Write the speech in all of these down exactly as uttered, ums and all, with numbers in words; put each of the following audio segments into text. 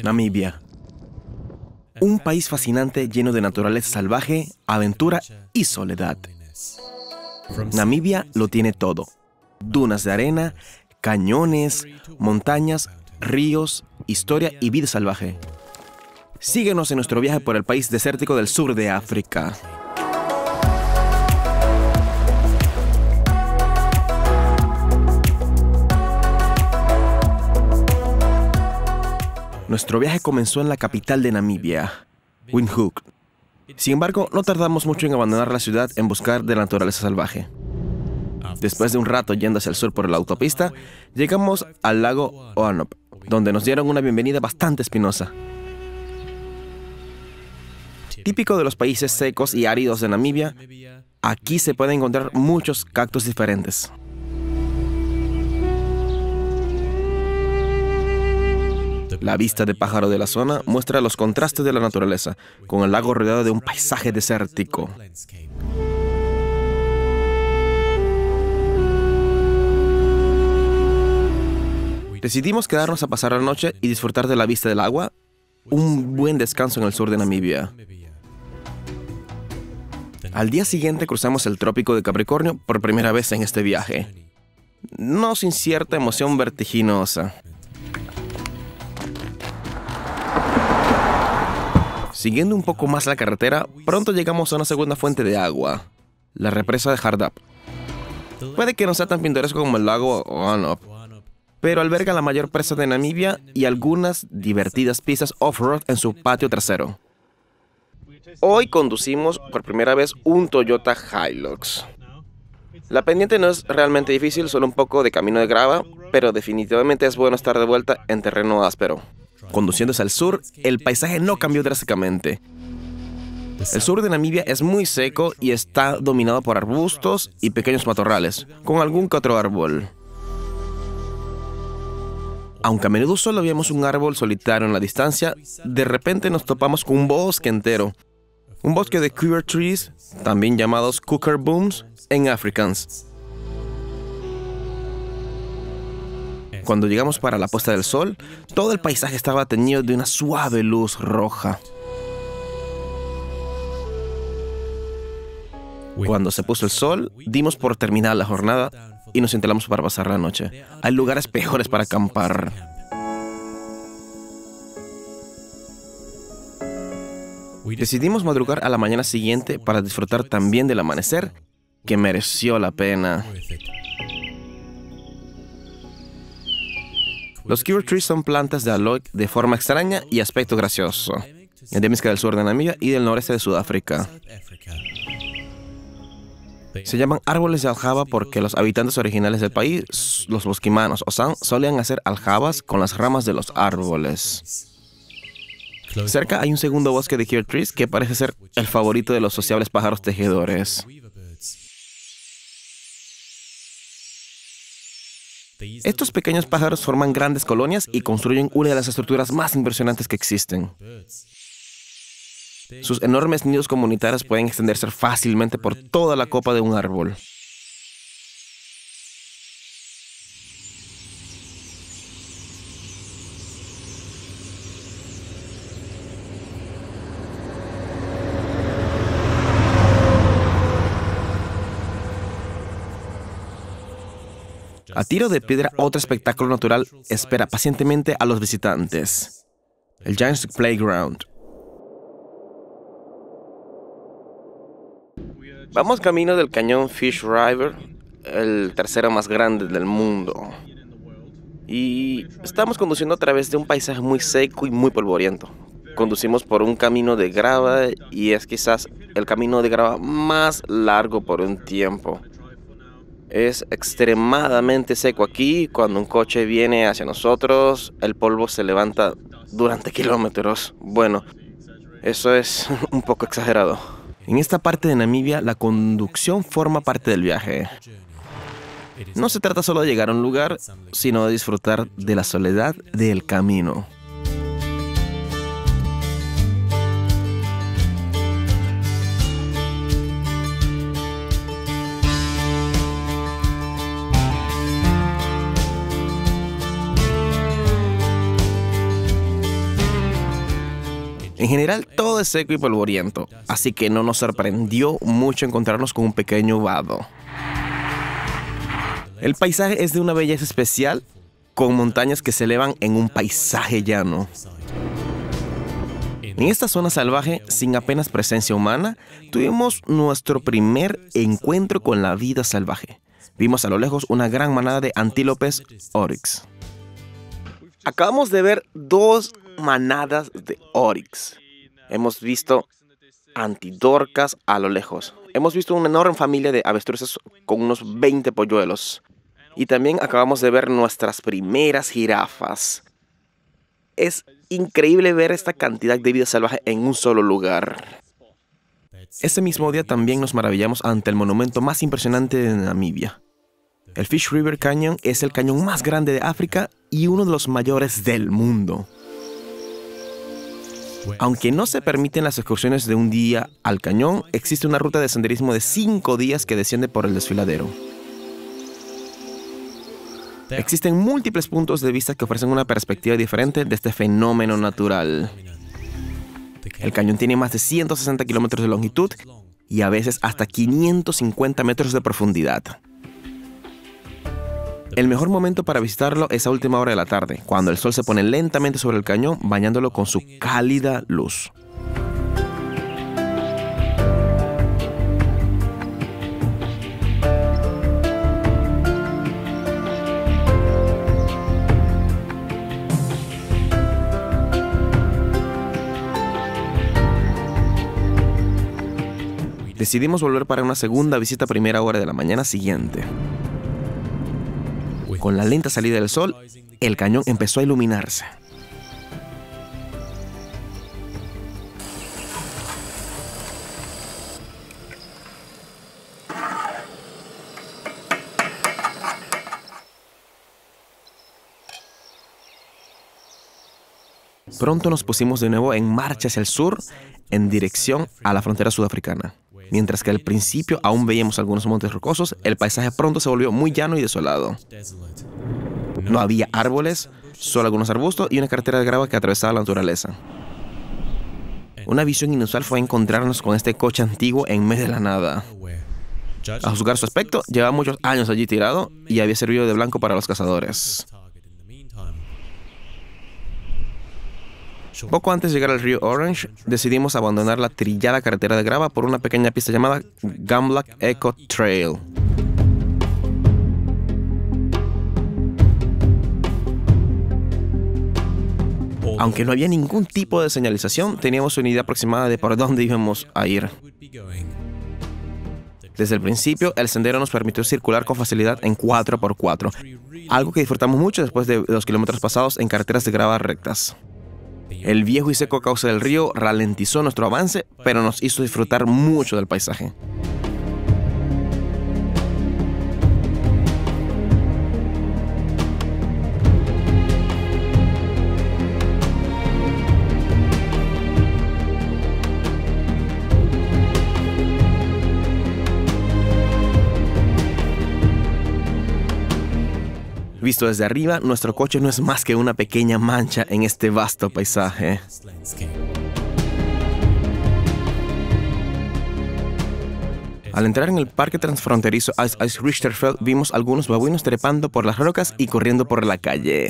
Namibia. Un país fascinante lleno de naturaleza salvaje, aventura y soledad. Namibia lo tiene todo. Dunas de arena, cañones, montañas, ríos, historia y vida salvaje. Síguenos en nuestro viaje por el país desértico del sur de África. Nuestro viaje comenzó en la capital de Namibia, Windhoek. Sin embargo, no tardamos mucho en abandonar la ciudad en buscar de la naturaleza salvaje. Después de un rato yendo hacia el sur por la autopista, llegamos al lago Oanop, donde nos dieron una bienvenida bastante espinosa. Típico de los países secos y áridos de Namibia, aquí se pueden encontrar muchos cactus diferentes. La vista de pájaro de la zona muestra los contrastes de la naturaleza, con el lago rodeado de un paisaje desértico. Decidimos quedarnos a pasar la noche y disfrutar de la vista del agua, un buen descanso en el sur de Namibia. Al día siguiente cruzamos el trópico de Capricornio por primera vez en este viaje, no sin cierta emoción vertiginosa. Siguiendo un poco más la carretera, pronto llegamos a una segunda fuente de agua, la represa de Hardap. Puede que no sea tan pintoresco como el lago Oanop, pero alberga la mayor presa de Namibia y algunas divertidas pistas off-road en su patio trasero. Hoy conducimos por primera vez un Toyota Hilux. La pendiente no es realmente difícil, solo un poco de camino de grava, pero definitivamente es bueno estar de vuelta en terreno áspero. Conduciendo hacia el sur, el paisaje no cambió drásticamente. El sur de Namibia es muy seco y está dominado por arbustos y pequeños matorrales, con algún que otro árbol. Aunque a menudo solo vemos un árbol solitario en la distancia, de repente nos topamos con un bosque entero. Un bosque de queer trees, también llamados cooker booms en Afrikaans. Cuando llegamos para la puesta del sol, todo el paisaje estaba teñido de una suave luz roja. Cuando se puso el sol, dimos por terminada la jornada y nos instalamos para pasar la noche. Hay lugares peores para acampar. Decidimos madrugar a la mañana siguiente para disfrutar también del amanecer, que mereció la pena. Los Kiwi trees son plantas de aloe de forma extraña y aspecto gracioso, endémica del sur de Namibia y del noreste de Sudáfrica. Se llaman árboles de aljaba porque los habitantes originales del país, los bosquimanos o san, solían hacer aljabas con las ramas de los árboles. Cerca hay un segundo bosque de Kiwi trees que parece ser el favorito de los sociables pájaros tejedores. Estos pequeños pájaros forman grandes colonias y construyen una de las estructuras más impresionantes que existen. Sus enormes nidos comunitarios pueden extenderse fácilmente por toda la copa de un árbol. A tiro de piedra, otro espectáculo natural espera pacientemente a los visitantes. El Giants Playground. Vamos camino del cañón Fish River, el tercero más grande del mundo. Y estamos conduciendo a través de un paisaje muy seco y muy polvoriento. Conducimos por un camino de grava y es quizás el camino de grava más largo por un tiempo. Es extremadamente seco aquí. Cuando un coche viene hacia nosotros, el polvo se levanta durante kilómetros. Bueno, eso es un poco exagerado. En esta parte de Namibia, la conducción forma parte del viaje. No se trata solo de llegar a un lugar, sino de disfrutar de la soledad del camino. En general, todo es seco y polvoriento, así que no nos sorprendió mucho encontrarnos con un pequeño vado. El paisaje es de una belleza especial, con montañas que se elevan en un paisaje llano. En esta zona salvaje, sin apenas presencia humana, tuvimos nuestro primer encuentro con la vida salvaje. Vimos a lo lejos una gran manada de antílopes oryx. Acabamos de ver dos manadas de oryx. Hemos visto antidorcas a lo lejos. Hemos visto una enorme familia de avestruces con unos veinte polluelos. Y también acabamos de ver nuestras primeras jirafas. Es increíble ver esta cantidad de vida salvaje en un solo lugar. Ese mismo día también nos maravillamos ante el monumento más impresionante de Namibia. El Fish River Canyon es el cañón más grande de África y uno de los mayores del mundo. Aunque no se permiten las excursiones de un día al cañón, existe una ruta de senderismo de cinco días que desciende por el desfiladero. Existen múltiples puntos de vista que ofrecen una perspectiva diferente de este fenómeno natural. El cañón tiene más de ciento sesenta kilómetros de longitud y a veces hasta quinientos cincuenta metros de profundidad. El mejor momento para visitarlo es a última hora de la tarde, cuando el sol se pone lentamente sobre el cañón, bañándolo con su cálida luz. Decidimos volver para una segunda visita a primera hora de la mañana siguiente. Con la lenta salida del sol, el cañón empezó a iluminarse. Pronto nos pusimos de nuevo en marcha hacia el sur, en dirección a la frontera sudafricana. Mientras que al principio aún veíamos algunos montes rocosos, el paisaje pronto se volvió muy llano y desolado. No había árboles, solo algunos arbustos y una carretera de grava que atravesaba la naturaleza. Una visión inusual fue encontrarnos con este coche antiguo en medio de la nada. A juzgar su aspecto, llevaba muchos años allí tirado y había servido de blanco para los cazadores. Poco antes de llegar al río Orange, decidimos abandonar la trillada carretera de grava por una pequeña pista llamada Gamblak Eco Trail. Aunque no había ningún tipo de señalización, teníamos una idea aproximada de por dónde íbamos a ir. Desde el principio, el sendero nos permitió circular con facilidad en cuatro por cuatro, algo que disfrutamos mucho después de los kilómetros pasados en carreteras de grava rectas. El viejo y seco cauce del río ralentizó nuestro avance, pero nos hizo disfrutar mucho del paisaje. Visto desde arriba, nuestro coche no es más que una pequeña mancha en este vasto paisaje. Al entrar en el parque transfronterizo Ice Ice Richterfeld, vimos algunos babuinos trepando por las rocas y corriendo por la calle.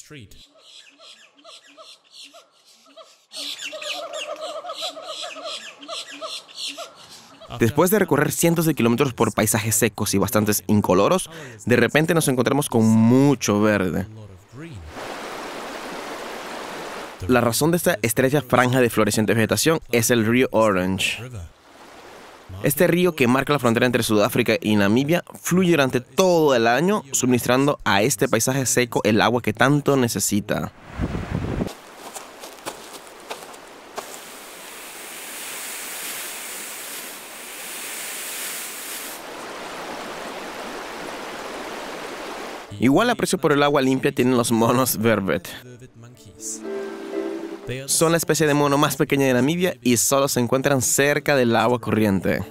Después de recorrer cientos de kilómetros por paisajes secos y bastantes incoloros, de repente nos encontramos con mucho verde. La razón de esta estrecha franja de floreciente vegetación es el río Orange. Este río, que marca la frontera entre Sudáfrica y Namibia, fluye durante todo el año, suministrando a este paisaje seco el agua que tanto necesita. Igual aprecio por el agua limpia tienen los monos vervet. Son la especie de mono más pequeña de Namibia y solo se encuentran cerca del agua corriente.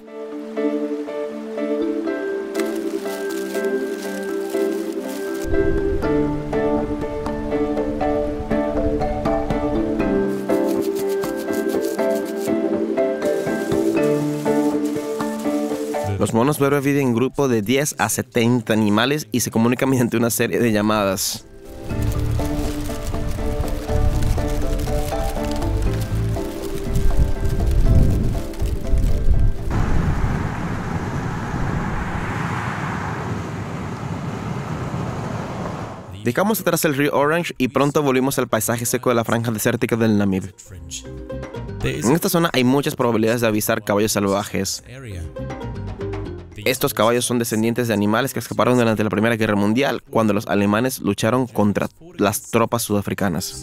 Algunos bebés viven en grupo de diez a setenta animales y se comunican mediante una serie de llamadas. Dejamos atrás el río Orange y pronto volvimos al paisaje seco de la franja desértica del Namib. En esta zona hay muchas probabilidades de avistar caballos salvajes. Estos caballos son descendientes de animales que escaparon durante la Primera Guerra Mundial, cuando los alemanes lucharon contra las tropas sudafricanas.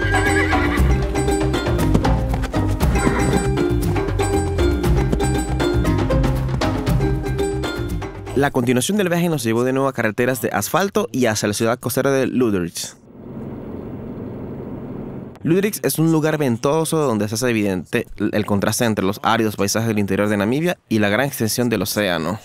La continuación del viaje nos llevó de nuevo a carreteras de asfalto y hacia la ciudad costera de Lüderitz. Lüderitz es un lugar ventoso donde se hace evidente el contraste entre los áridos paisajes del interior de Namibia y la gran extensión del océano.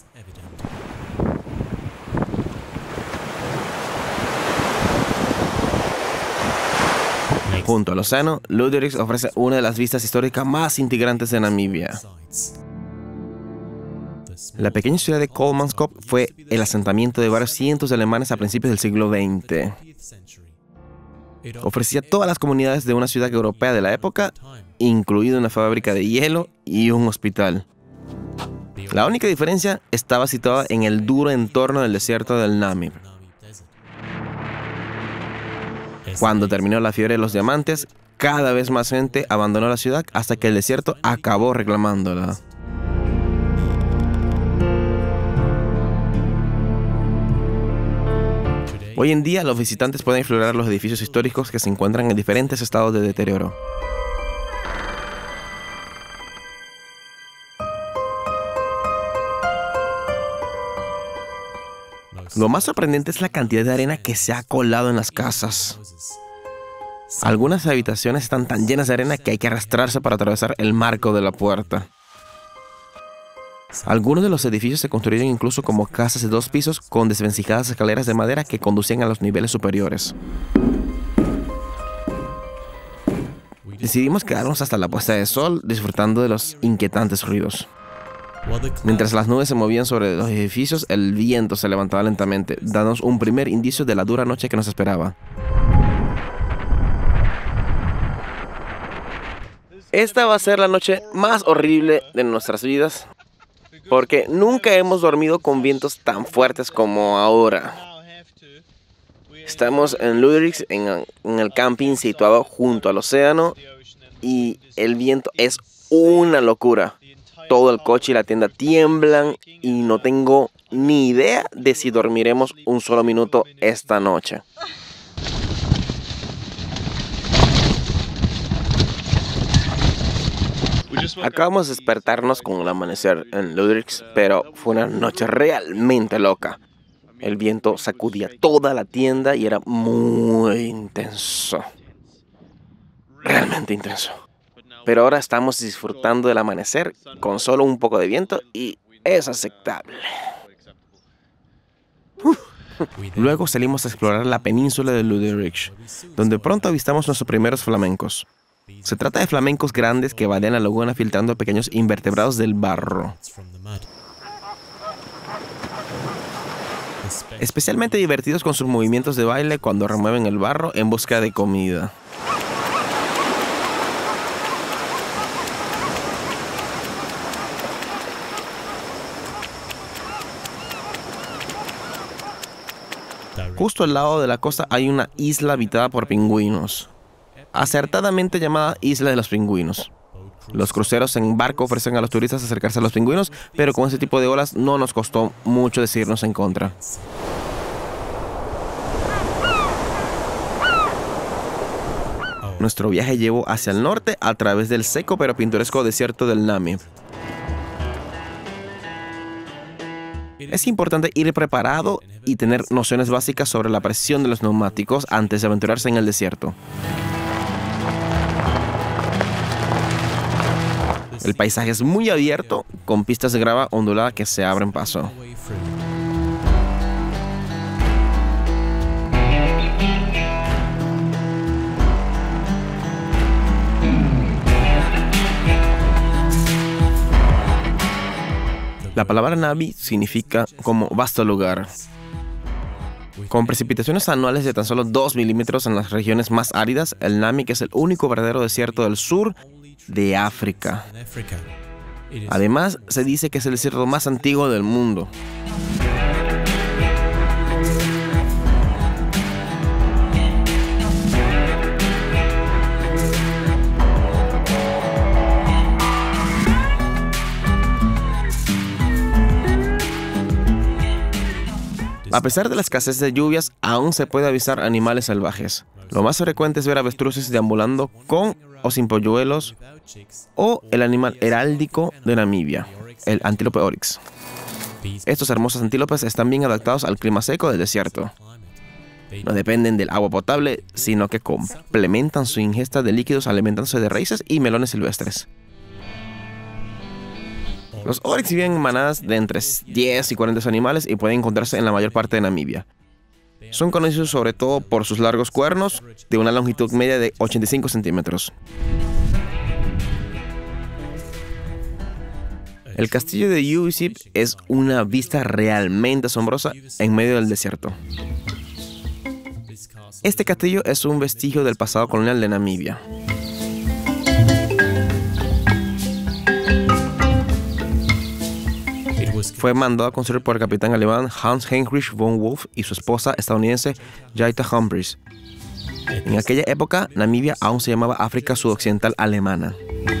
Junto al océano, Lüderitz ofrece una de las vistas históricas más integrantes de Namibia. La pequeña ciudad de Kolmanskop fue el asentamiento de varios cientos de alemanes a principios del siglo veinte. Ofrecía todas las comunidades de una ciudad europea de la época, incluida una fábrica de hielo y un hospital. La única diferencia estaba situada en el duro entorno del desierto del Namib. Cuando terminó la fiebre de los diamantes, cada vez más gente abandonó la ciudad hasta que el desierto acabó reclamándola. Hoy en día, los visitantes pueden explorar los edificios históricos que se encuentran en diferentes estados de deterioro. Lo más sorprendente es la cantidad de arena que se ha colado en las casas. Algunas habitaciones están tan llenas de arena que hay que arrastrarse para atravesar el marco de la puerta. Algunos de los edificios se construyeron incluso como casas de dos pisos con desvencijadas escaleras de madera que conducían a los niveles superiores. Decidimos quedarnos hasta la puesta de sol disfrutando de los inquietantes ruidos. Mientras las nubes se movían sobre los edificios, el viento se levantaba lentamente, dándonos un primer indicio de la dura noche que nos esperaba. Esta va a ser la noche más horrible de nuestras vidas, porque nunca hemos dormido con vientos tan fuertes como ahora. Estamos en Lüderitz, en, en el camping situado junto al océano, y el viento es una locura. Todo el coche y la tienda tiemblan y no tengo ni idea de si dormiremos un solo minuto esta noche. Acabamos de despertarnos con el amanecer en Lüderitz, pero fue una noche realmente loca. El viento sacudía toda la tienda y era muy intenso. Realmente intenso. Pero ahora estamos disfrutando del amanecer con solo un poco de viento y es aceptable. Uf. Luego salimos a explorar la península de Lüderitz, donde pronto avistamos nuestros primeros flamencos. Se trata de flamencos grandes que vadean la laguna filtrando pequeños invertebrados del barro. Especialmente divertidos con sus movimientos de baile cuando remueven el barro en busca de comida. Justo al lado de la costa hay una isla habitada por pingüinos, acertadamente llamada Isla de los Pingüinos. Los cruceros en barco ofrecen a los turistas acercarse a los pingüinos, pero con ese tipo de olas no nos costó mucho decidirnos en contra. Nuestro viaje llevó hacia el norte a través del seco pero pintoresco desierto del Namib. Es importante ir preparado y tener nociones básicas sobre la presión de los neumáticos antes de aventurarse en el desierto. El paisaje es muy abierto, con pistas de grava ondulada que se abren paso. La palabra Na'vi significa como vasto lugar. Con precipitaciones anuales de tan solo dos milímetros en las regiones más áridas, el Namib es el único verdadero desierto del sur de África. Además, se dice que es el desierto más antiguo del mundo. A pesar de la escasez de lluvias, aún se puede avistar animales salvajes. Lo más frecuente es ver avestruces deambulando con o sin polluelos, o el animal heráldico de Namibia, el antílope oryx. Estos hermosos antílopes están bien adaptados al clima seco del desierto. No dependen del agua potable, sino que complementan su ingesta de líquidos alimentándose de raíces y melones silvestres. Los oryx viven en manadas de entre diez y cuarenta animales y pueden encontrarse en la mayor parte de Namibia. Son conocidos sobre todo por sus largos cuernos, de una longitud media de ochenta y cinco centímetros. El castillo de Uvisip es una vista realmente asombrosa en medio del desierto. Este castillo es un vestigio del pasado colonial de Namibia. Fue mandado a construir por el capitán alemán Hans Heinrich von Wolf y su esposa estadounidense Jayta Humphreys. En aquella época, Namibia aún se llamaba África Sudoccidental Alemana.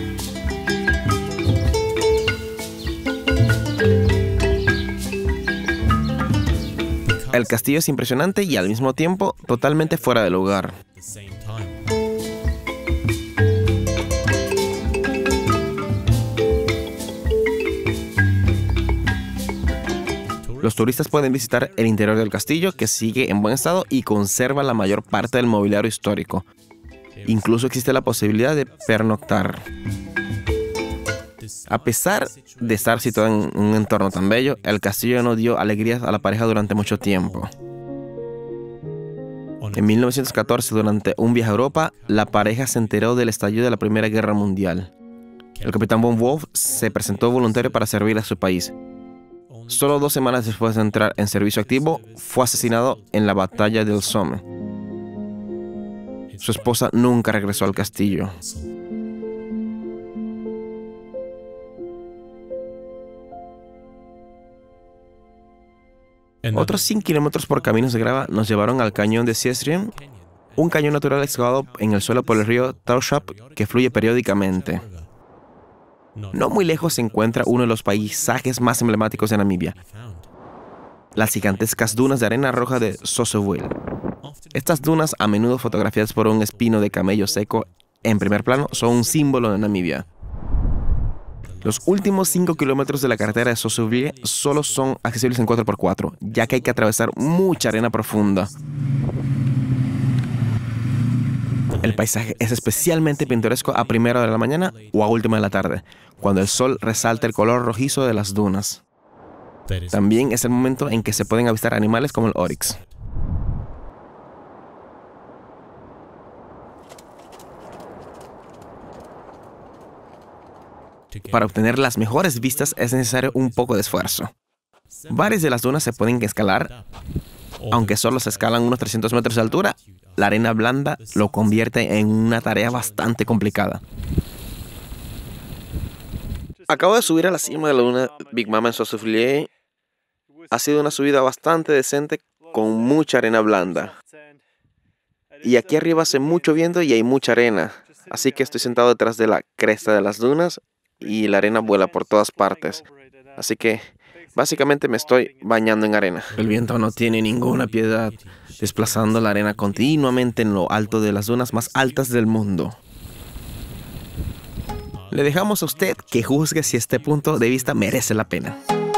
El castillo es impresionante y al mismo tiempo totalmente fuera de lugar. Los turistas pueden visitar el interior del castillo, que sigue en buen estado y conserva la mayor parte del mobiliario histórico. Incluso existe la posibilidad de pernoctar. A pesar de estar situado en un entorno tan bello, el castillo no dio alegrías a la pareja durante mucho tiempo. En mil novecientos catorce, durante un viaje a Europa, la pareja se enteró del estallido de la Primera Guerra Mundial. El capitán von Wolf se presentó voluntario para servir a su país. Solo dos semanas después de entrar en servicio activo, fue asesinado en la batalla del Somme. Su esposa nunca regresó al castillo. Otros cien kilómetros por caminos de grava nos llevaron al cañón de Sesriem, un cañón natural excavado en el suelo por el río Taushap que fluye periódicamente. No muy lejos se encuentra uno de los paisajes más emblemáticos de Namibia, las gigantescas dunas de arena roja de Sosebule. Estas dunas, a menudo fotografiadas por un espino de camello seco en primer plano, son un símbolo de Namibia. Los últimos cinco kilómetros de la carretera de Sosebule solo son accesibles en cuatro por cuatro, ya que hay que atravesar mucha arena profunda. El paisaje es especialmente pintoresco a primera hora de la mañana o a última de la tarde, cuando el sol resalta el color rojizo de las dunas. También es el momento en que se pueden avistar animales como el oryx. Para obtener las mejores vistas es necesario un poco de esfuerzo. Varias de las dunas se pueden escalar, aunque solo se escalan unos trescientos metros de altura. La arena blanda lo convierte en una tarea bastante complicada. Acabo de subir a la cima de la duna Big Mama en Sosebule. Ha sido una subida bastante decente con mucha arena blanda. Y aquí arriba hace mucho viento y hay mucha arena. Así que estoy sentado detrás de la cresta de las dunas y la arena vuela por todas partes. Así que básicamente me estoy bañando en arena. El viento no tiene ninguna piedad, desplazando la arena continuamente en lo alto de las dunas más altas del mundo. Le dejamos a usted que juzgue si este punto de vista merece la pena.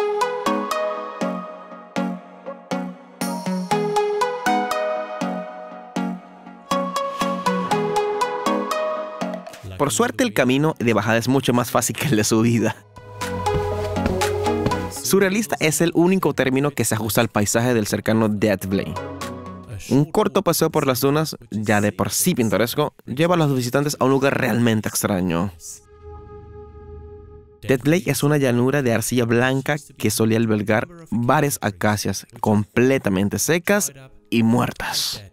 Por suerte, el camino de bajada es mucho más fácil que el de subida. Surrealista es el único término que se ajusta al paisaje del cercano Death Valley. Un corto paseo por las dunas, ya de por sí pintoresco, lleva a los visitantes a un lugar realmente extraño. Death Valley es una llanura de arcilla blanca que solía albergar varias acacias completamente secas y muertas.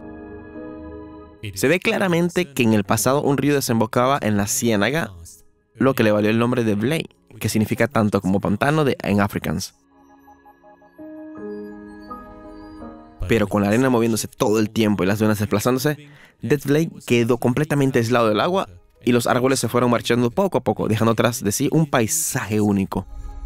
Se ve claramente que en el pasado un río desembocaba en la ciénaga, lo que le valió el nombre de Valley, que significa tanto como pantano de, en Afrikaans. Pero con la arena moviéndose todo el tiempo y las dunas desplazándose, Death Valley quedó completamente aislado del agua y los árboles se fueron marchando poco a poco, dejando atrás de sí un paisaje único.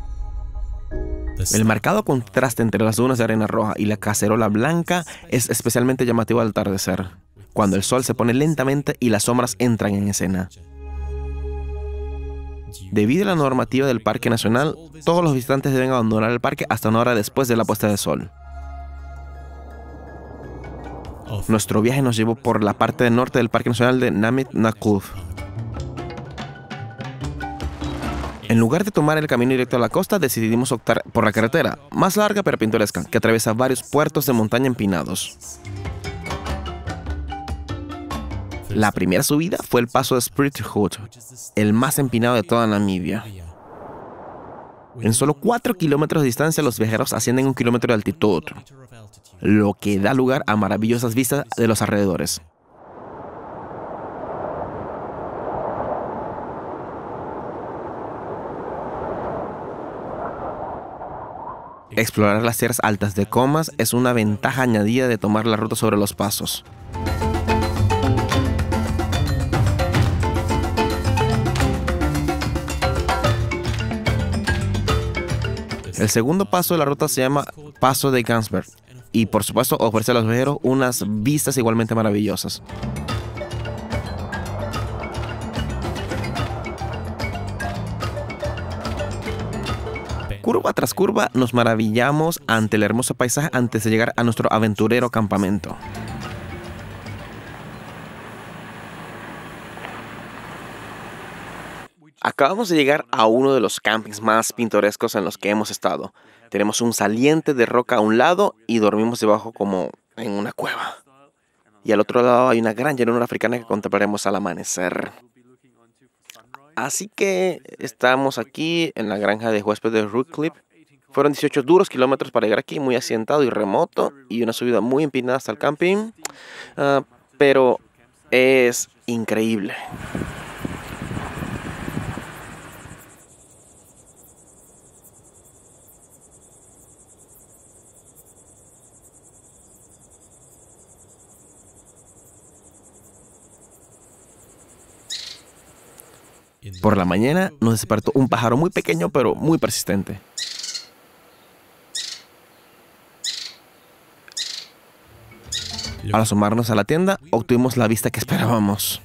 El marcado contraste entre las dunas de arena roja y la cacerola blanca es especialmente llamativo al atardecer, cuando el sol se pone lentamente y las sombras entran en escena. Debido a la normativa del Parque Nacional, todos los visitantes deben abandonar el parque hasta una hora después de la puesta de sol. Nuestro viaje nos llevó por la parte del norte del Parque Nacional de Namib Naukluft. En lugar de tomar el camino directo a la costa, decidimos optar por la carretera, más larga pero pintoresca, que atraviesa varios puertos de montaña empinados. La primera subida fue el paso de Spruit-Hut, el más empinado de toda Namibia. En solo cuatro kilómetros de distancia, los viajeros ascienden un kilómetro de altitud, lo que da lugar a maravillosas vistas de los alrededores. Explorar las tierras altas de Comas es una ventaja añadida de tomar la ruta sobre los pasos. El segundo paso de la ruta se llama Paso de Gansberg y por supuesto ofrece a los viajeros unas vistas igualmente maravillosas. Curva tras curva nos maravillamos ante el hermoso paisaje antes de llegar a nuestro aventurero campamento. Acabamos de llegar a uno de los campings más pintorescos en los que hemos estado. Tenemos un saliente de roca a un lado y dormimos debajo como en una cueva. Y al otro lado hay una gran llanura africana que contemplaremos al amanecer. Así que estamos aquí en la granja de huéspedes de Roodklipp. Fueron dieciocho duros kilómetros para llegar aquí, muy asientado y remoto, y una subida muy empinada hasta el camping. Uh, pero es increíble. Por la mañana nos despertó un pájaro muy pequeño pero muy persistente. Al asomarnos a la tienda, obtuvimos la vista que esperábamos.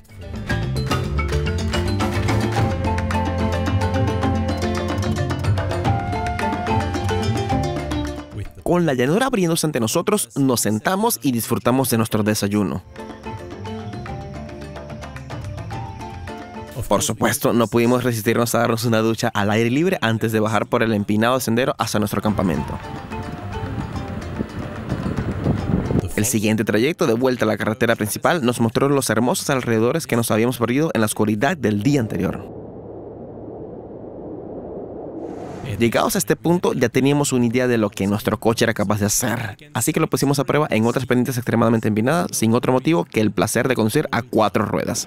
Con la llanura abriéndose ante nosotros, nos sentamos y disfrutamos de nuestro desayuno. Por supuesto, no pudimos resistirnos a darnos una ducha al aire libre antes de bajar por el empinado sendero hasta nuestro campamento. El siguiente trayecto de vuelta a la carretera principal nos mostró los hermosos alrededores que nos habíamos perdido en la oscuridad del día anterior. Llegados a este punto, ya teníamos una idea de lo que nuestro coche era capaz de hacer, así que lo pusimos a prueba en otras pendientes extremadamente empinadas, sin otro motivo que el placer de conducir a cuatro ruedas.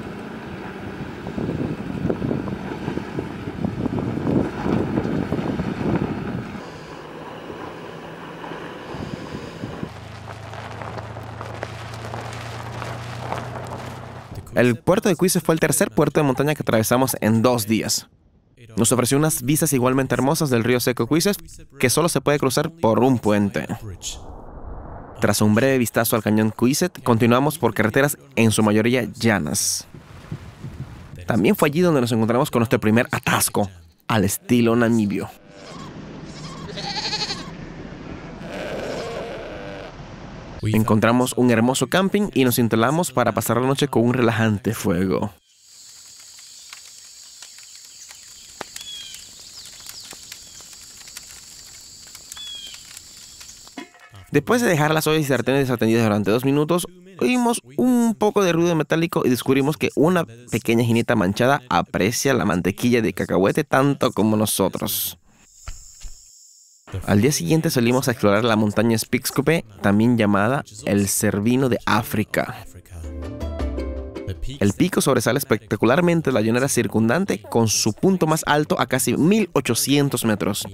El puerto de Cuise fue el tercer puerto de montaña que atravesamos en dos días. Nos ofreció unas vistas igualmente hermosas del río seco Cuise, que solo se puede cruzar por un puente. Tras un breve vistazo al cañón Cuise, continuamos por carreteras en su mayoría llanas. También fue allí donde nos encontramos con nuestro primer atasco, al estilo namibio. Encontramos un hermoso camping y nos instalamos para pasar la noche con un relajante fuego. Después de dejar las ollas y sartenes desatendidas durante dos minutos, oímos un poco de ruido metálico y descubrimos que una pequeña jineta manchada aprecia la mantequilla de cacahuete tanto como nosotros. Al día siguiente salimos a explorar la montaña Spitskope, también llamada el Cervino de África. El pico sobresale espectacularmente de la llanura circundante, con su punto más alto a casi mil ochocientos metros.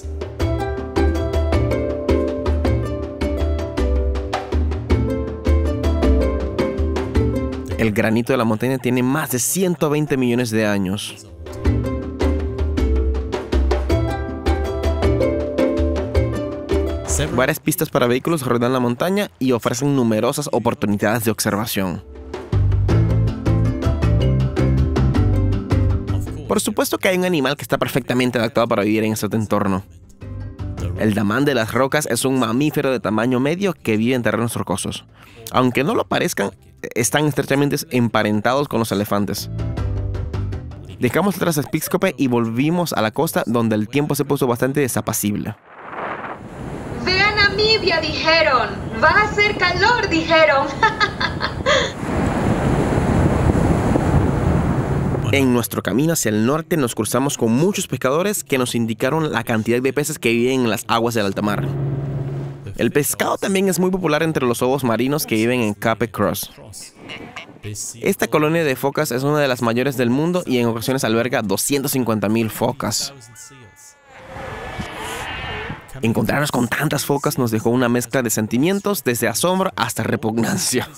El granito de la montaña tiene más de ciento veinte millones de años. Varias pistas para vehículos rodean la montaña y ofrecen numerosas oportunidades de observación. Por supuesto que hay un animal que está perfectamente adaptado para vivir en este entorno. El damán de las rocas es un mamífero de tamaño medio que vive en terrenos rocosos. Aunque no lo parezcan, están estrechamente emparentados con los elefantes. Dejamos atrás a Spitskope y volvimos a la costa, donde el tiempo se puso bastante desapacible. ¡Ve a Namibia!, dijeron. ¡Va a hacer calor!, dijeron. En nuestro camino hacia el norte nos cruzamos con muchos pescadores que nos indicaron la cantidad de peces que viven en las aguas del alta mar. El pescado también es muy popular entre los lobos marinos que viven en Cape Cross. Esta colonia de focas es una de las mayores del mundo y en ocasiones alberga doscientas cincuenta mil focas. Encontrarnos con tantas focas nos dejó una mezcla de sentimientos, desde asombro hasta repugnancia.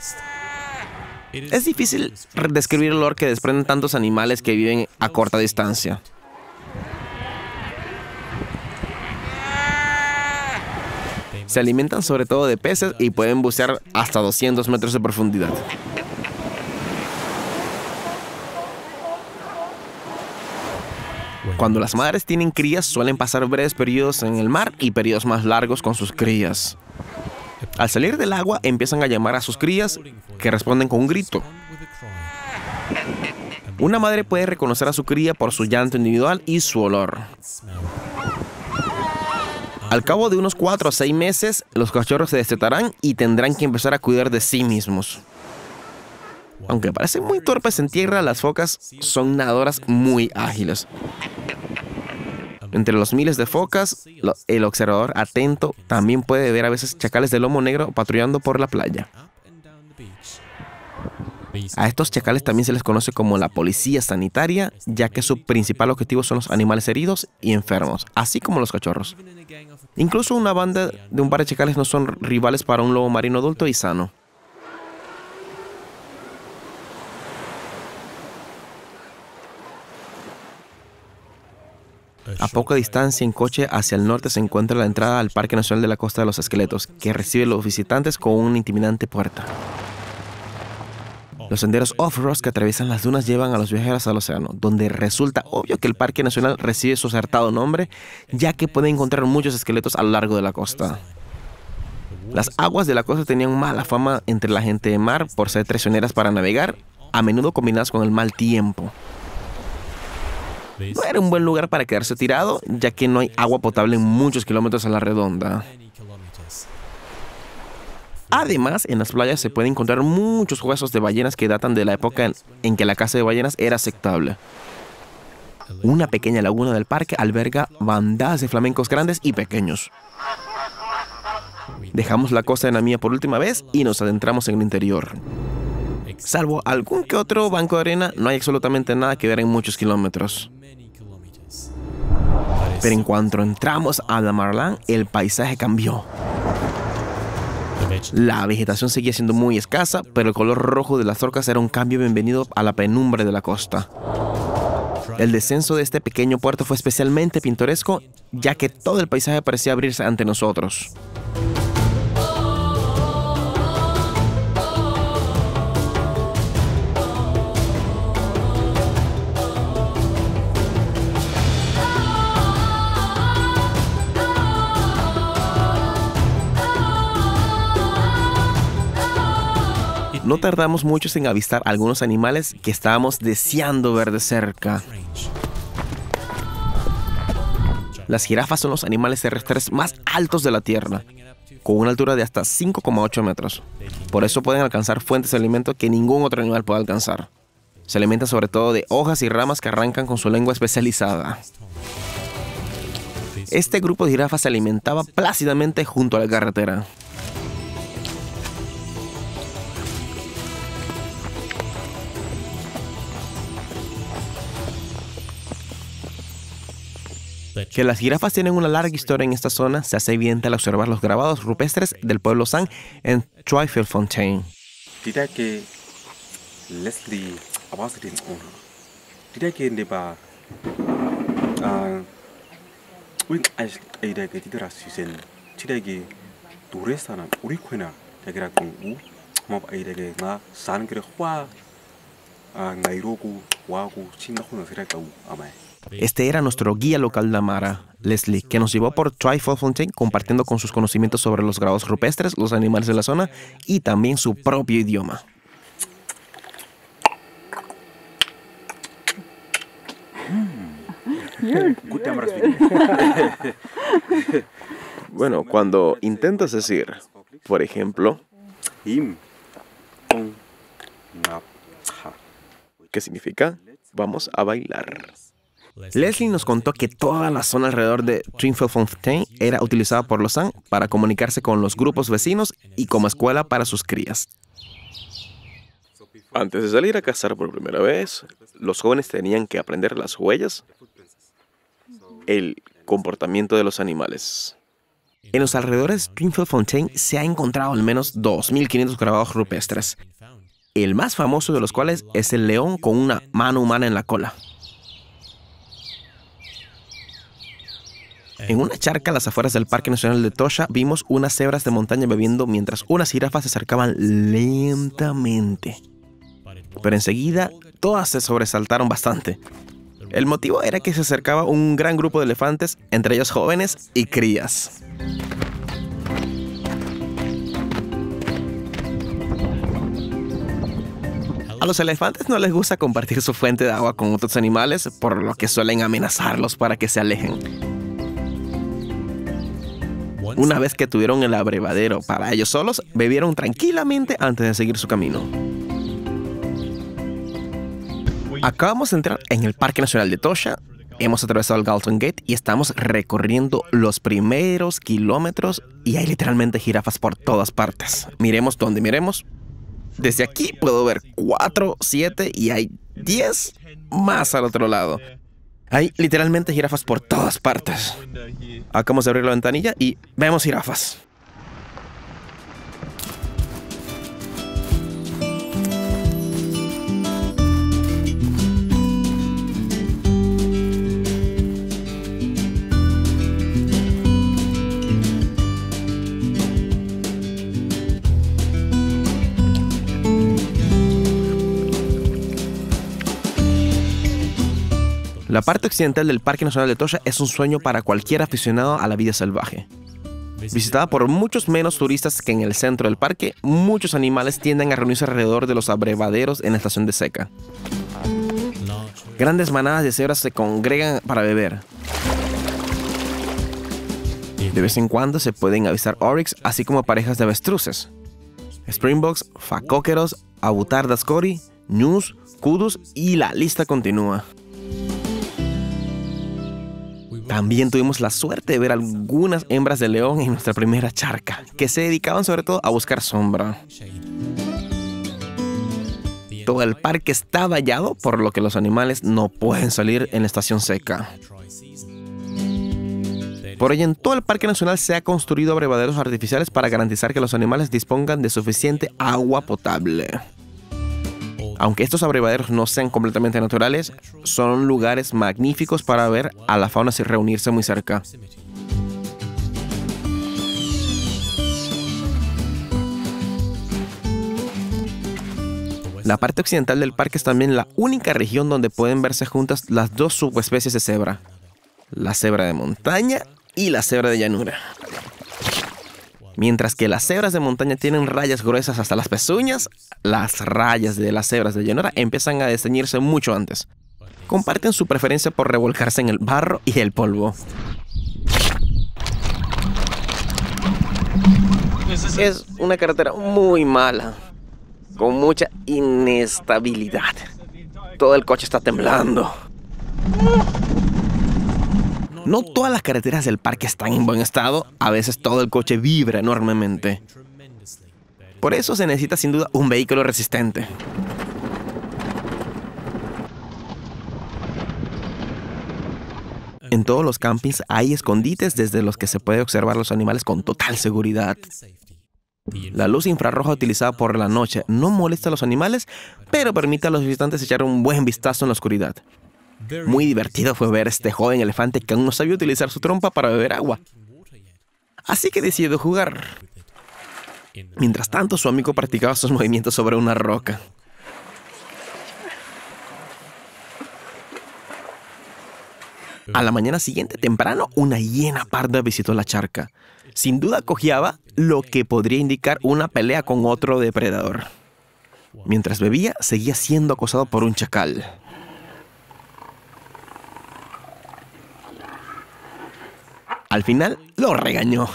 Es difícil describir el olor que desprenden tantos animales que viven a corta distancia. Se alimentan sobre todo de peces y pueden bucear hasta doscientos metros de profundidad. Cuando las madres tienen crías, suelen pasar breves periodos en el mar y periodos más largos con sus crías. Al salir del agua, empiezan a llamar a sus crías, que responden con un grito. Una madre puede reconocer a su cría por su llanto individual y su olor. Al cabo de unos cuatro o seis meses, los cachorros se destetarán y tendrán que empezar a cuidar de sí mismos. Aunque parecen muy torpes en tierra, las focas son nadadoras muy ágiles. Entre los miles de focas, el observador atento también puede ver a veces chacales de lomo negro patrullando por la playa. A estos chacales también se les conoce como la policía sanitaria, ya que su principal objetivo son los animales heridos y enfermos, así como los cachorros. Incluso una banda de un par de chacales no son rivales para un lobo marino adulto y sano. A poca distancia en coche hacia el norte se encuentra la entrada al Parque Nacional de la Costa de los Esqueletos, que recibe a los visitantes con una intimidante puerta. Los senderos off-road que atraviesan las dunas llevan a los viajeros al océano, donde resulta obvio que el Parque Nacional recibe su acertado nombre, ya que pueden encontrar muchos esqueletos a lo largo de la costa. Las aguas de la costa tenían mala fama entre la gente de mar por ser traicioneras para navegar, a menudo combinadas con el mal tiempo. No era un buen lugar para quedarse tirado, ya que no hay agua potable en muchos kilómetros a la redonda. Además, en las playas se pueden encontrar muchos huesos de ballenas que datan de la época en que la caza de ballenas era aceptable. Una pequeña laguna del parque alberga bandadas de flamencos grandes y pequeños. Dejamos la costa de Namibia por última vez y nos adentramos en el interior. Salvo algún que otro banco de arena, no hay absolutamente nada que ver en muchos kilómetros. Pero en cuanto entramos a Damaraland, el paisaje cambió. La vegetación seguía siendo muy escasa, pero el color rojo de las rocas era un cambio bienvenido a la penumbra de la costa. El descenso de este pequeño puerto fue especialmente pintoresco, ya que todo el paisaje parecía abrirse ante nosotros. No tardamos mucho en avistar algunos animales que estábamos deseando ver de cerca. Las jirafas son los animales terrestres más altos de la Tierra. con una altura de hasta cinco coma ocho metros. Por eso pueden alcanzar fuentes de alimento que ningún otro animal puede alcanzar. Se alimentan sobre todo de hojas y ramas que arrancan con su lengua especializada. Este grupo de jirafas se alimentaba plácidamente junto a la carretera. Que las jirafas tienen una larga historia en esta zona se hace evidente al observar los grabados rupestres del pueblo San en Tweefelfontein. Leslie 아바스린 오늘 디라게 네바 아 우리 아이스 에이라게 디드라 수센 디라게 노래사나 우리 코나 대그라 공우 뭐 에이라게 나 사는 그래 화 아, 나이로고 와고 친나코나 세라까우 아마. Este era nuestro guía local Damara, Leslie, que nos llevó por Tweefelfontein compartiendo con sus conocimientos sobre los grabados rupestres, los animales de la zona y también su propio idioma. Bueno, cuando intentas decir, por ejemplo, ¿qué significa? Vamos a bailar. Leslie nos contó que toda la zona alrededor de Tweefelfontein era utilizada por los San para comunicarse con los grupos vecinos y como escuela para sus crías. Antes de salir a cazar por primera vez, los jóvenes tenían que aprender las huellas, el comportamiento de los animales. En los alrededores de Tweefelfontein se ha encontrado al menos dos mil quinientos grabados rupestres, el más famoso de los cuales es el león con una mano humana en la cola. En una charca a las afueras del Parque Nacional de Etosha vimos unas cebras de montaña bebiendo mientras unas jirafas se acercaban lentamente. Pero enseguida todas se sobresaltaron bastante. El motivo era que se acercaba un gran grupo de elefantes, entre ellos jóvenes y crías. A los elefantes no les gusta compartir su fuente de agua con otros animales, por lo que suelen amenazarlos para que se alejen. Una vez que tuvieron el abrevadero para ellos solos, bebieron tranquilamente antes de seguir su camino. Acabamos de entrar en el Parque Nacional de Etosha, hemos atravesado el Galton Gate y estamos recorriendo los primeros kilómetros y hay literalmente jirafas por todas partes. Miremos donde miremos. Desde aquí puedo ver cuatro, siete y hay diez más al otro lado. Hay literalmente jirafas por todas partes. Acabamos de abrir la ventanilla y vemos jirafas. La parte occidental del Parque Nacional de Etosha es un sueño para cualquier aficionado a la vida salvaje. Visitada por muchos menos turistas que en el centro del parque, muchos animales tienden a reunirse alrededor de los abrevaderos en la estación de seca. Grandes manadas de cebras se congregan para beber. De vez en cuando se pueden avistar oryx, así como parejas de avestruces, springboks, facóqueros, abutardas cori, ñus, kudus y la lista continúa. También tuvimos la suerte de ver algunas hembras de león en nuestra primera charca, que se dedicaban sobre todo a buscar sombra. Todo el parque está vallado, por lo que los animales no pueden salir en la estación seca. Por ello, en todo el Parque Nacional se ha construido abrevaderos artificiales para garantizar que los animales dispongan de suficiente agua potable. Aunque estos abrevaderos no sean completamente naturales, son lugares magníficos para ver a la fauna sin reunirse muy cerca. La parte occidental del parque es también la única región donde pueden verse juntas las dos subespecies de cebra, la cebra de montaña y la cebra de llanura. Mientras que las cebras de montaña tienen rayas gruesas hasta las pezuñas, las rayas de las cebras de llanura empiezan a desteñirse mucho antes. Comparten su preferencia por revolcarse en el barro y el polvo. Es una carretera muy mala, con mucha inestabilidad. Todo el coche está temblando. No todas las carreteras del parque están en buen estado. A veces todo el coche vibra enormemente. Por eso se necesita sin duda un vehículo resistente. En todos los campings hay escondites desde los que se puede observar los animales con total seguridad. La luz infrarroja utilizada por la noche no molesta a los animales, pero permite a los visitantes echar un buen vistazo en la oscuridad. Muy divertido fue ver a este joven elefante que aún no sabía utilizar su trompa para beber agua. Así que decidió jugar. Mientras tanto, su amigo practicaba sus movimientos sobre una roca. A la mañana siguiente, temprano, una hiena parda visitó la charca. Sin duda cojeaba, lo que podría indicar una pelea con otro depredador. Mientras bebía, seguía siendo acosado por un chacal. Al final, lo regañó.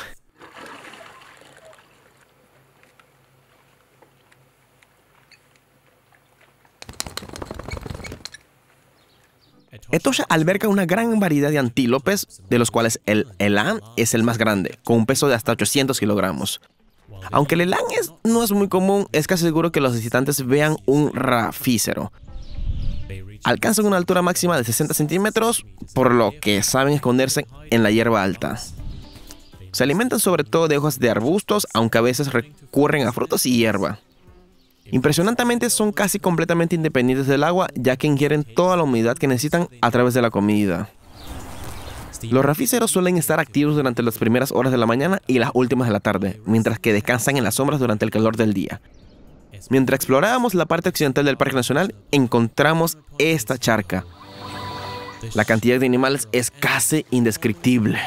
Etosha alberga una gran variedad de antílopes, de los cuales el eland es el más grande, con un peso de hasta ochocientos kilogramos. Aunque el eland es, no es muy común, es casi seguro que los visitantes vean un rafícero. Alcanzan una altura máxima de sesenta centímetros, por lo que saben esconderse en la hierba alta. Se alimentan sobre todo de hojas de arbustos, aunque a veces recurren a frutos y hierba. Impresionantemente son casi completamente independientes del agua, ya que ingieren toda la humedad que necesitan a través de la comida. Los rafíceros suelen estar activos durante las primeras horas de la mañana y las últimas de la tarde, mientras que descansan en las sombras durante el calor del día. Mientras explorábamos la parte occidental del Parque Nacional, encontramos esta charca. La cantidad de animales es casi indescriptible.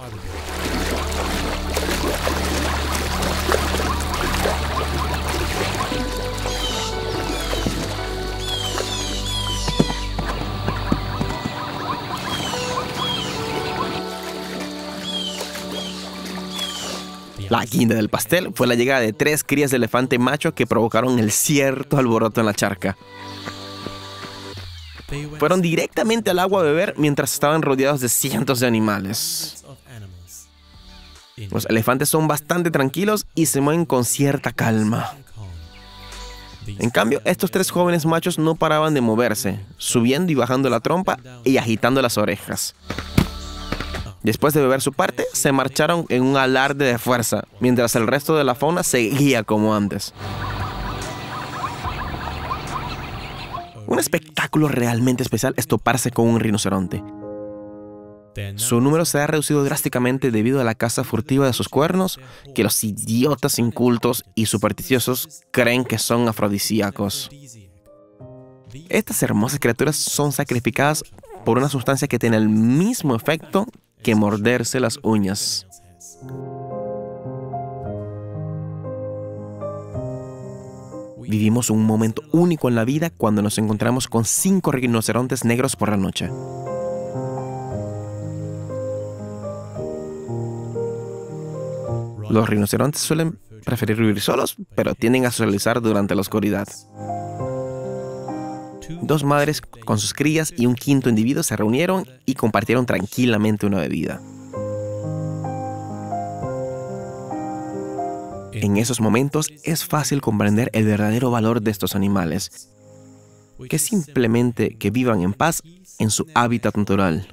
La guinda del pastel fue la llegada de tres crías de elefante macho que provocaron el cierto alboroto en la charca. Fueron directamente al agua a beber mientras estaban rodeados de cientos de animales. Los elefantes son bastante tranquilos y se mueven con cierta calma. En cambio, estos tres jóvenes machos no paraban de moverse, subiendo y bajando la trompa y agitando las orejas. Después de beber su parte, se marcharon en un alarde de fuerza, mientras el resto de la fauna seguía como antes. Un espectáculo realmente especial es toparse con un rinoceronte. Su número se ha reducido drásticamente debido a la caza furtiva de sus cuernos, que los idiotas incultos y supersticiosos creen que son afrodisíacos. Estas hermosas criaturas son sacrificadas por una sustancia que tiene el mismo efecto que morderse las uñas. Vivimos un momento único en la vida cuando nos encontramos con cinco rinocerontes negros por la noche. Los rinocerontes suelen preferir vivir solos, pero tienden a socializar durante la oscuridad. Dos madres con sus crías y un quinto individuo se reunieron y compartieron tranquilamente una bebida. En esos momentos es fácil comprender el verdadero valor de estos animales, que simplemente que vivan en paz en su hábitat natural.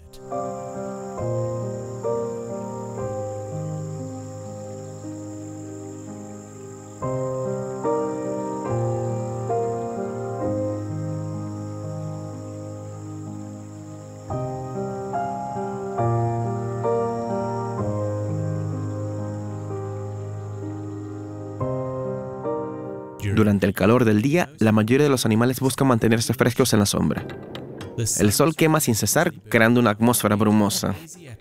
Durante el calor del día, la mayoría de los animales buscan mantenerse frescos en la sombra. El sol quema sin cesar, creando una atmósfera brumosa.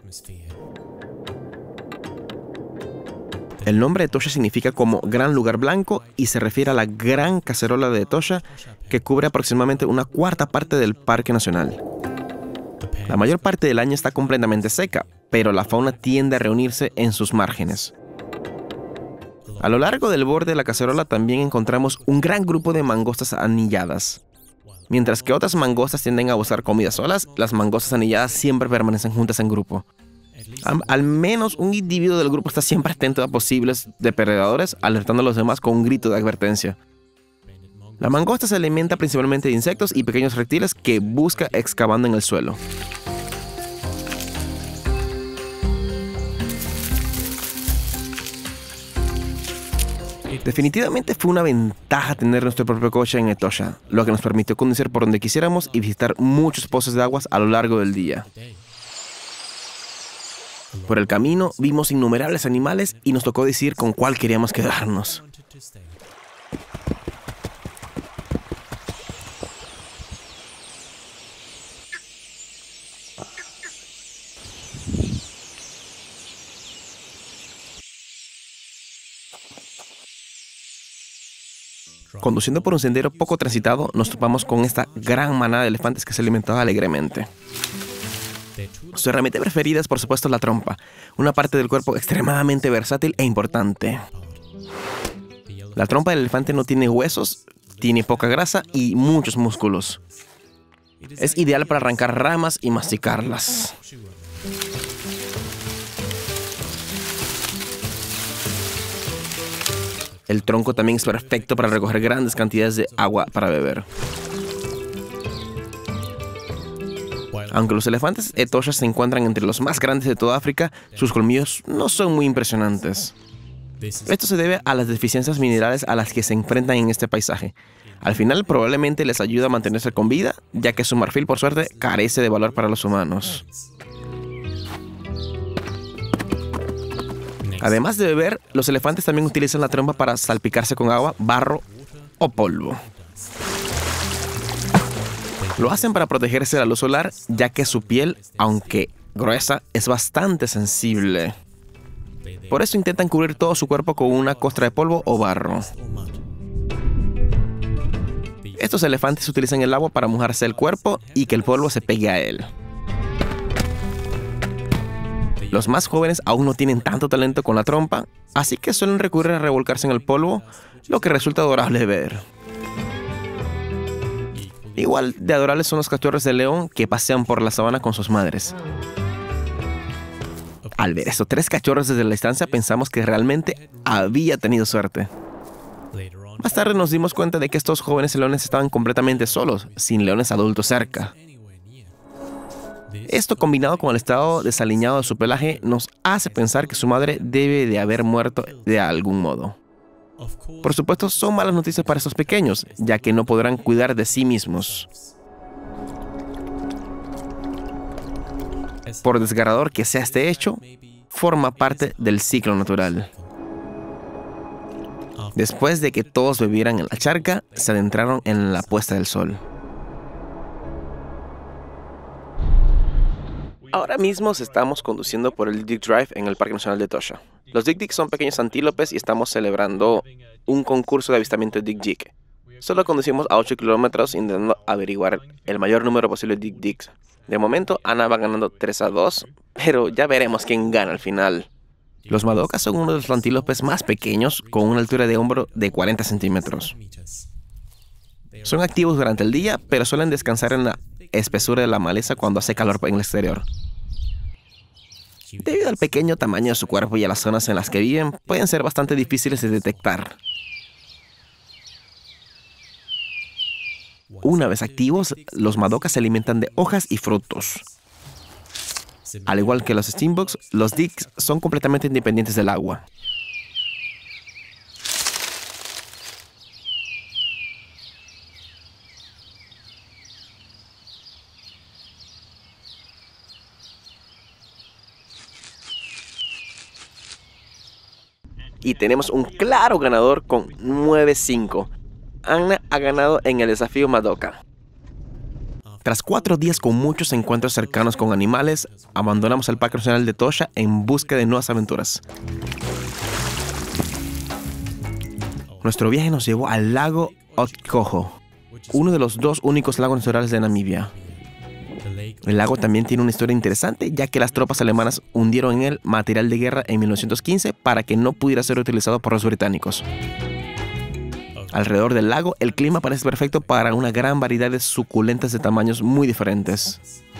El nombre de Etosha significa como gran lugar blanco y se refiere a la gran cacerola de Etosha, que cubre aproximadamente una cuarta parte del Parque Nacional. La mayor parte del año está completamente seca, pero la fauna tiende a reunirse en sus márgenes. A lo largo del borde de la cacerola también encontramos un gran grupo de mangostas anilladas. Mientras que otras mangostas tienden a buscar comida solas, las mangostas anilladas siempre permanecen juntas en grupo. Al, al menos un individuo del grupo está siempre atento a posibles depredadores, alertando a los demás con un grito de advertencia. La mangosta se alimenta principalmente de insectos y pequeños reptiles que busca excavando en el suelo. Definitivamente fue una ventaja tener nuestro propio coche en Etosha, lo que nos permitió conducir por donde quisiéramos y visitar muchos pozos de aguas a lo largo del día. Por el camino vimos innumerables animales y nos tocó decidir con cuál queríamos quedarnos. Conduciendo por un sendero poco transitado, nos topamos con esta gran manada de elefantes que se alimentaba alegremente. Su herramienta preferida es, por supuesto, la trompa, una parte del cuerpo extremadamente versátil e importante. La trompa del elefante no tiene huesos, tiene poca grasa y muchos músculos. Es ideal para arrancar ramas y masticarlas. El tronco también es perfecto para recoger grandes cantidades de agua para beber. Aunque los elefantes Etosha se encuentran entre los más grandes de toda África, sus colmillos no son muy impresionantes. Esto se debe a las deficiencias minerales a las que se enfrentan en este paisaje. Al final probablemente les ayuda a mantenerse con vida, ya que su marfil, por suerte, carece de valor para los humanos. Además de beber, los elefantes también utilizan la trompa para salpicarse con agua, barro o polvo. Lo hacen para protegerse de la luz solar, ya que su piel, aunque gruesa, es bastante sensible. Por eso intentan cubrir todo su cuerpo con una costra de polvo o barro. Estos elefantes utilizan el agua para mojarse el cuerpo y que el polvo se pegue a él. Los más jóvenes aún no tienen tanto talento con la trompa, así que suelen recurrir a revolcarse en el polvo, lo que resulta adorable ver. Igual de adorables son los cachorros de león que pasean por la sabana con sus madres. Al ver estos tres cachorros desde la distancia, pensamos que realmente había tenido suerte. Más tarde nos dimos cuenta de que estos jóvenes leones estaban completamente solos, sin leones adultos cerca. Esto, combinado con el estado desaliñado de su pelaje, nos hace pensar que su madre debe de haber muerto de algún modo. Por supuesto, son malas noticias para estos pequeños, ya que no podrán cuidar de sí mismos. Por desgarrador que sea este hecho, forma parte del ciclo natural. Después de que todos bebieran en la charca, se adentraron en la puesta del sol. Ahora mismo estamos conduciendo por el Dick Drive en el Parque Nacional de Etosha. Los Dik Dik son pequeños antílopes y estamos celebrando un concurso de avistamiento de Dik Dik. Solo conducimos a ocho kilómetros intentando averiguar el mayor número posible de Dik Diks. De momento, Ana va ganando tres a dos, pero ya veremos quién gana al final. Los Madoka son uno de los antílopes más pequeños, con una altura de hombro de cuarenta centímetros. Son activos durante el día, pero suelen descansar en la espesura de la maleza cuando hace calor en el exterior. Debido al pequeño tamaño de su cuerpo y a las zonas en las que viven, pueden ser bastante difíciles de detectar. Una vez activos, los Madoka se alimentan de hojas y frutos. Al igual que los Steenboks, los Diks son completamente independientes del agua. Y tenemos un claro ganador con nueve cinco. Anna ha ganado en el desafío Madoka. Tras cuatro días con muchos encuentros cercanos con animales, abandonamos el Parque Nacional de Etosha en busca de nuevas aventuras. Nuestro viaje nos llevó al lago Otkoho, uno de los dos únicos lagos naturales de Namibia. El lago también tiene una historia interesante, ya que las tropas alemanas hundieron en él material de guerra en mil novecientos quince para que no pudiera ser utilizado por los británicos. Alrededor del lago, el clima parece perfecto para una gran variedad de suculentas de tamaños muy diferentes.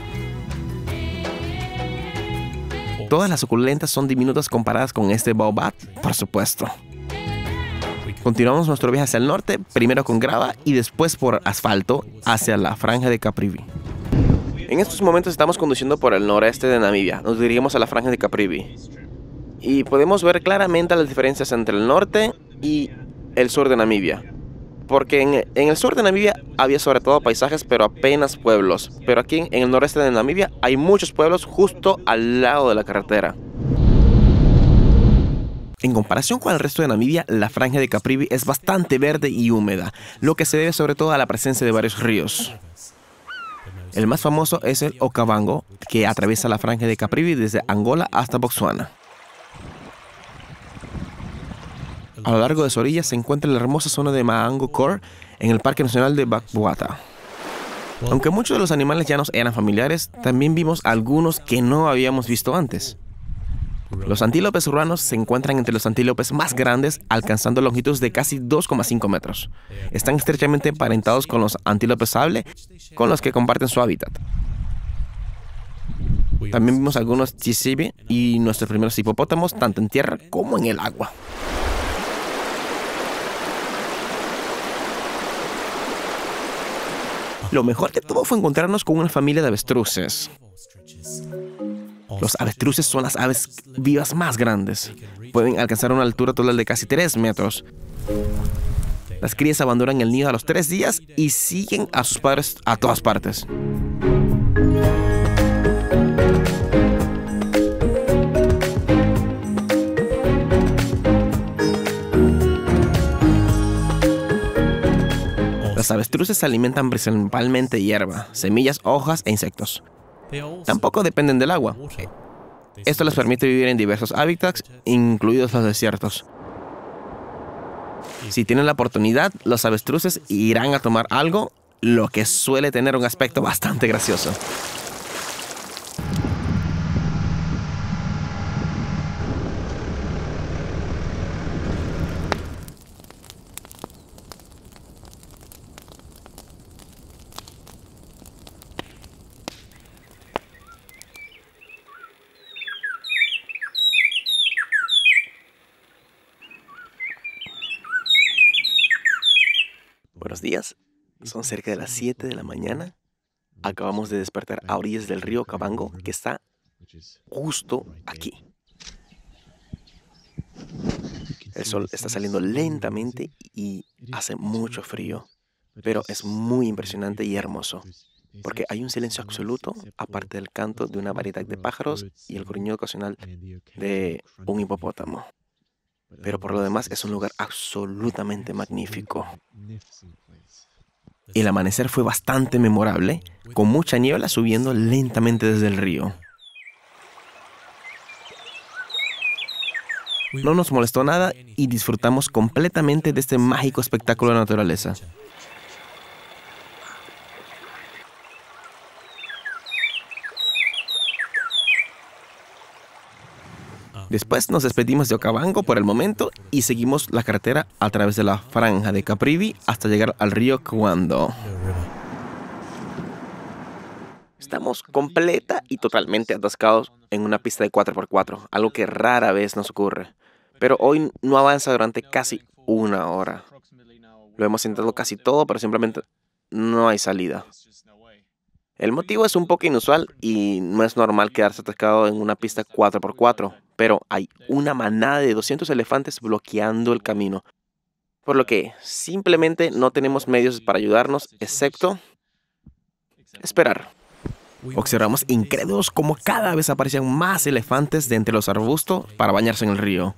Todas las suculentas son diminutas comparadas con este baobab, por supuesto. Continuamos nuestro viaje hacia el norte, primero con grava y después por asfalto hacia la franja de Caprivi. En estos momentos estamos conduciendo por el noreste de Namibia. Nos dirigimos a la franja de Caprivi. Y podemos ver claramente las diferencias entre el norte y el sur de Namibia. Porque en, en el sur de Namibia había sobre todo paisajes, pero apenas pueblos. Pero aquí en, en el noreste de Namibia hay muchos pueblos justo al lado de la carretera. En comparación con el resto de Namibia, la franja de Caprivi es bastante verde y húmeda, lo que se debe sobre todo a la presencia de varios ríos. El más famoso es el Okavango, que atraviesa la franja de Caprivi desde Angola hasta Botsuana. A lo largo de su orilla se encuentra la hermosa zona de Maango Core en el Parque Nacional de Bakbuata. Aunque muchos de los animales ya nos eran familiares, también vimos algunos que no habíamos visto antes. Los antílopes urbanos se encuentran entre los antílopes más grandes, alcanzando longitudes de casi dos coma cinco metros. Están estrechamente emparentados con los antílopes sable, con los que comparten su hábitat. También vimos algunos tsessibi y nuestros primeros hipopótamos, tanto en tierra como en el agua. Lo mejor de todo fue encontrarnos con una familia de avestruces. Los avestruces son las aves vivas más grandes. Pueden alcanzar una altura total de casi tres metros. Las crías abandonan el nido a los tres días y siguen a sus padres a todas partes. Las avestruces se alimentan principalmente de hierba, semillas, hojas e insectos. Tampoco dependen del agua. Esto les permite vivir en diversos hábitats, incluidos los desiertos. Si tienen la oportunidad, los avestruces irán a tomar algo, lo que suele tener un aspecto bastante gracioso. Buenos días, son cerca de las siete de la mañana. Acabamos de despertar a orillas del río Okavango, que está justo aquí. El sol está saliendo lentamente y hace mucho frío, pero es muy impresionante y hermoso, porque hay un silencio absoluto, aparte del canto de una variedad de pájaros y el gruñido ocasional de un hipopótamo. Pero por lo demás es un lugar absolutamente magnífico. El amanecer fue bastante memorable, con mucha niebla subiendo lentamente desde el río. No nos molestó nada y disfrutamos completamente de este mágico espectáculo de naturaleza. Después nos despedimos de Okavango por el momento y seguimos la carretera a través de la franja de Caprivi hasta llegar al río Kwando. Estamos completa y totalmente atascados en una pista de cuatro por cuatro, algo que rara vez nos ocurre. Pero hoy no avanza durante casi una hora. Lo hemos intentado casi todo, pero simplemente no hay salida. El motivo es un poco inusual y no es normal quedarse atascado en una pista cuatro por cuatro, pero hay una manada de doscientos elefantes bloqueando el camino, por lo que simplemente no tenemos medios para ayudarnos, excepto esperar. Observamos incrédulos cómo cada vez aparecían más elefantes de entre los arbustos para bañarse en el río.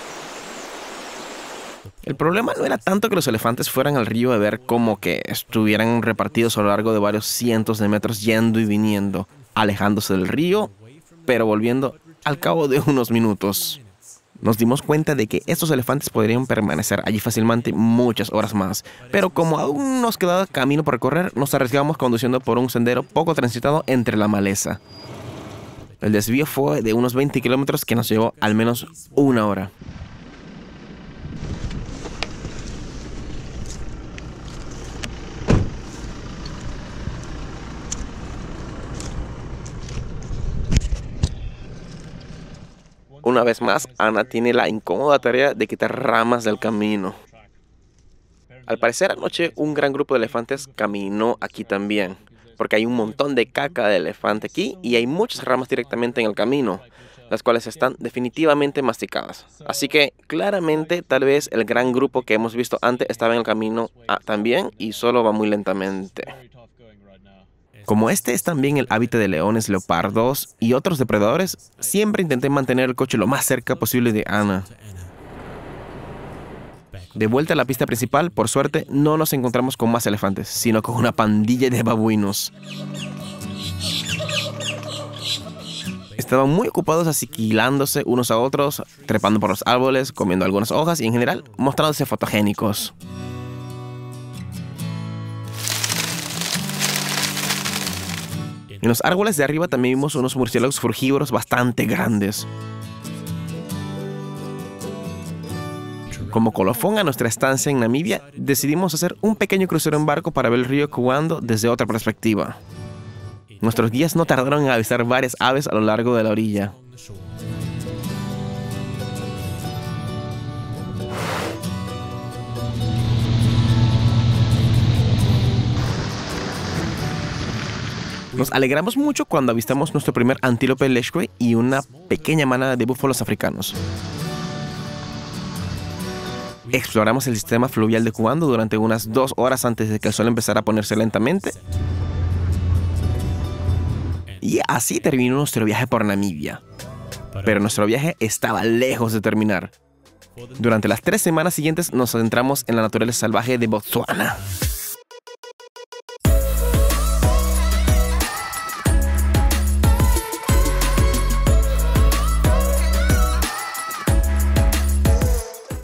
El problema no era tanto que los elefantes fueran al río a ver como que estuvieran repartidos a lo largo de varios cientos de metros yendo y viniendo, alejándose del río, pero volviendo al cabo de unos minutos. Nos dimos cuenta de que estos elefantes podrían permanecer allí fácilmente muchas horas más, pero como aún nos quedaba camino por recorrer, nos arriesgamos conduciendo por un sendero poco transitado entre la maleza. El desvío fue de unos veinte kilómetros que nos llevó al menos una hora. Una vez más, Ana tiene la incómoda tarea de quitar ramas del camino. Al parecer anoche un gran grupo de elefantes caminó aquí también, porque hay un montón de caca de elefante aquí y hay muchas ramas directamente en el camino, las cuales están definitivamente masticadas. Así que claramente tal vez el gran grupo que hemos visto antes estaba en el camino ah, también y solo va muy lentamente. Como este es también el hábitat de leones, leopardos y otros depredadores, siempre intenté mantener el coche lo más cerca posible de Ana. De vuelta a la pista principal, por suerte, no nos encontramos con más elefantes, sino con una pandilla de babuinos. Estaban muy ocupados asquilándose unos a otros, trepando por los árboles, comiendo algunas hojas y en general mostrándose fotogénicos. En los árboles de arriba también vimos unos murciélagos frugívoros bastante grandes. Como colofón a nuestra estancia en Namibia, decidimos hacer un pequeño crucero en barco para ver el río Kavango desde otra perspectiva. Nuestros guías no tardaron en avistar varias aves a lo largo de la orilla. Nos alegramos mucho cuando avistamos nuestro primer antílope lechwe y una pequeña manada de búfalos africanos. Exploramos el sistema fluvial de Kavango durante unas dos horas antes de que el sol empezara a ponerse lentamente. Y así terminó nuestro viaje por Namibia. Pero nuestro viaje estaba lejos de terminar. Durante las tres semanas siguientes nos adentramos en la naturaleza salvaje de Botsuana.